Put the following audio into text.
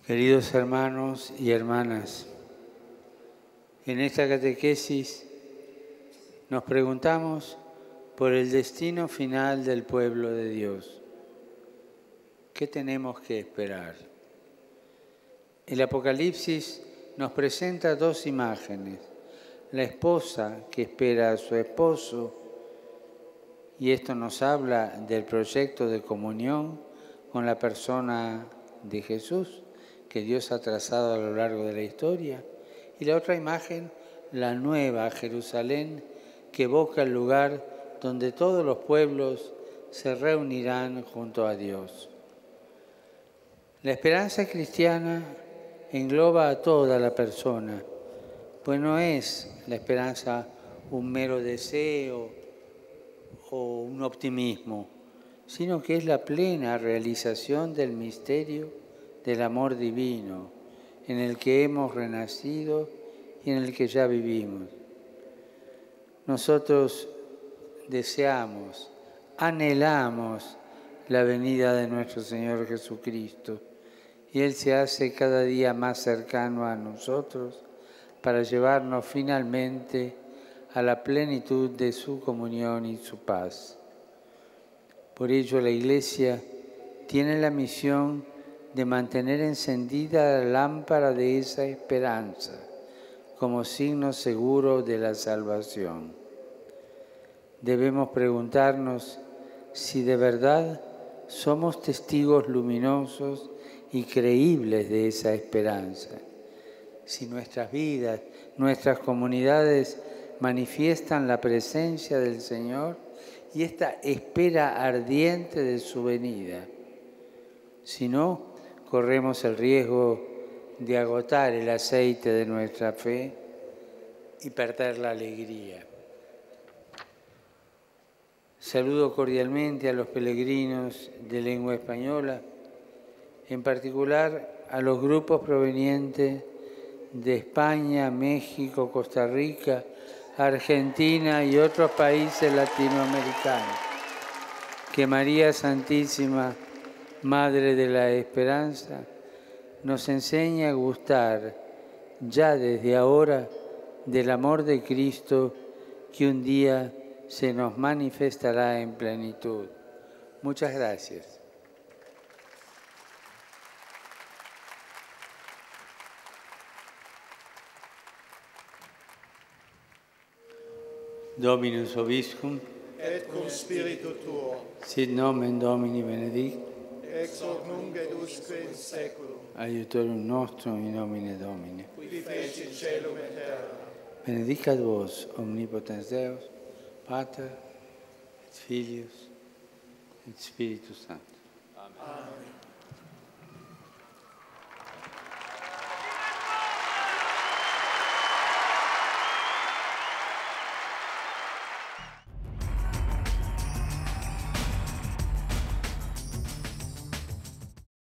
Queridos hermanos y hermanas, en esta catequesis nos preguntamos por el destino final del pueblo de Dios. ¿Qué tenemos que esperar? El Apocalipsis nos presenta dos imágenes: la esposa que espera a su esposo, y esto nos habla del proyecto de comunión con la persona de Jesús que Dios ha trazado a lo largo de la historia. Y la otra imagen, la nueva Jerusalén, que evoca el lugar donde todos los pueblos se reunirán junto a Dios. La esperanza cristiana engloba a toda la persona, pues no es la esperanza un mero deseo o un optimismo, sino que es la plena realización del misterio del amor divino en el que hemos renacido y en el que ya vivimos. Nosotros deseamos, anhelamos la venida de nuestro Señor Jesucristo, y Él se hace cada día más cercano a nosotros para llevarnos finalmente a la plenitud de su comunión y su paz. Por ello la Iglesia tiene la misión de mantener encendida la lámpara de esa esperanza como signo seguro de la salvación. Debemos preguntarnos si de verdad somos testigos luminosos y creíbles de esa esperanza, si nuestras vidas, nuestras comunidades manifiestan la presencia del Señor y esta espera ardiente de su venida. Si no, corremos el riesgo de agotar el aceite de nuestra fe y perder la alegría. Saludo cordialmente a los peregrinos de lengua española, en particular a los grupos provenientes de España, México, Costa Rica, Argentina y otros países latinoamericanos. Que María Santísima, Madre de la Esperanza, nos enseña a gustar ya desde ahora del amor de Cristo que un día se nos manifestará en plenitud. Muchas gracias. Dominus Vobiscum, et cum spiritu tuo, sit nomen Domini benedictum, ex hoc nunc et usque in saeculum, aiutorium nostrum in nomine Domini. qui fecit caelum et terra. Benedicat vos, omnipotens Deus, Pater, et Filius, et Spiritus Sanctus. Amen.